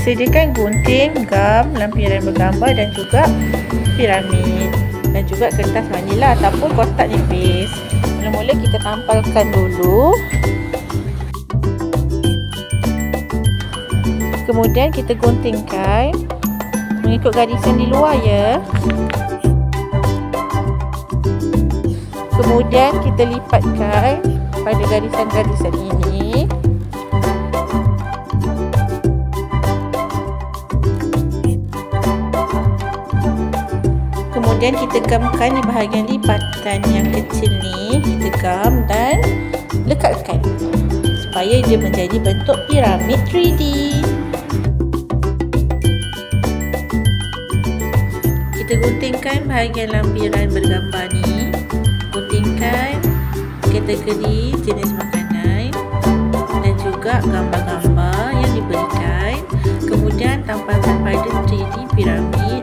sediakan gunting, gam, lampiran bergambar dan juga piramid dan juga kertas manila ataupun kotak nipis. Mula-mula kita tampalkan dulu. Kemudian kita guntingkan mengikut garisan di luar ya. Kemudian kita lipatkan pada garisan-garisan ini. Kemudian kita gamkan di bahagian lipatan yang kecil ni, kita gam dan lekatkan supaya dia menjadi bentuk piramid 3D. Kita guntingkan bahagian lampiran bergambar ni, guntingkan kategori jenis makanan dan juga gambar-gambar yang diberikan. Kemudian tampalkan pada 3D piramid